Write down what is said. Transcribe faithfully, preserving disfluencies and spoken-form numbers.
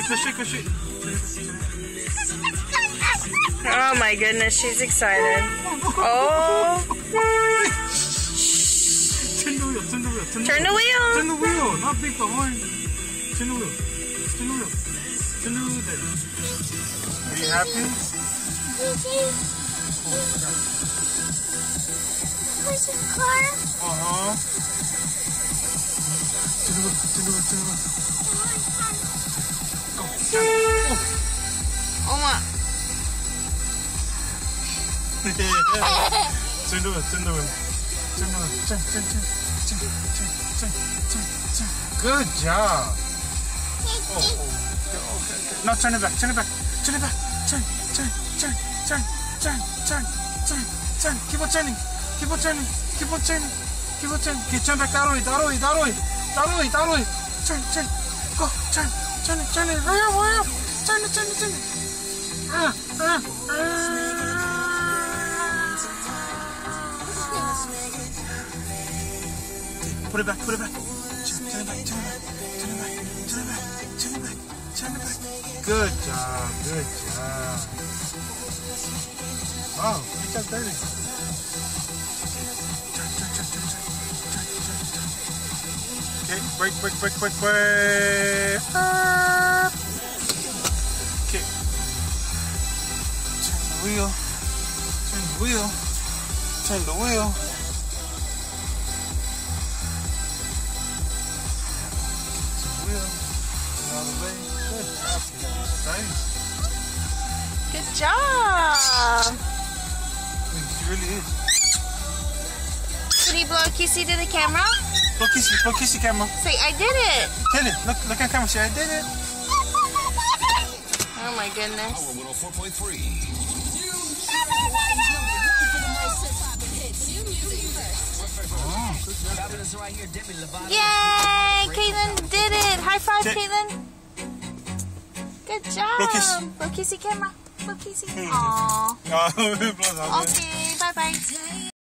Go straight, go straight. Oh my goodness, she's excited. Oh. Turn the wheel, turn the wheel, turn the Turn the wheel. Turn the wheel, not beat the horn. Turn the wheel, turn the wheel, turn the wheel there. Are you happy? Push the car. Uh-huh. Turn the wheel, turn the wheel, turn the wheel. Go, turn the wheel. Oh my. Turn the wheel, turn the wheel. Turn the wheel, turn, turn, turn, turn, turn, turn, turn, turn. Good job. Oh, oh, okay, okay, okay. Now turn it back, turn it back, turn it back. Turn, turn, turn, turn, turn, turn, turn, turn. Keep on turning, keep on turning, keep on turning, keep on turning. Okay, turn back that way, that way, that way, that way, that way. Turn, turn, go, turn, turn it, turn it. Hurry up, hurry up. Turn it, turn it, turn it. Ah, ah, ah. Put it back, put it back. Turn, turn it back, turn it back, turn it back, turn it back, turn it back, turn it back. Good job, good job. Wow, you got dirty. Turn, turn, turn, turn, turn, turn, turn, turn. Okay, brake, brake, brake, brake, brake. Okay. Turn the wheel, turn the wheel, turn the wheel. Good job. She really is. Can you blow a kissy to the camera? Blow kissy, blow kissy camera. Say, I did it. Did it. Look, look at camera. Say, I did it. Oh my goodness. Power one oh four point three. Yay! Kaitlyn did it. High five, Sit. Kaitlyn. Good job. Blow kiss. Blow kissy camera. Blow kissy. Aww. Oh, Okay, bye bye.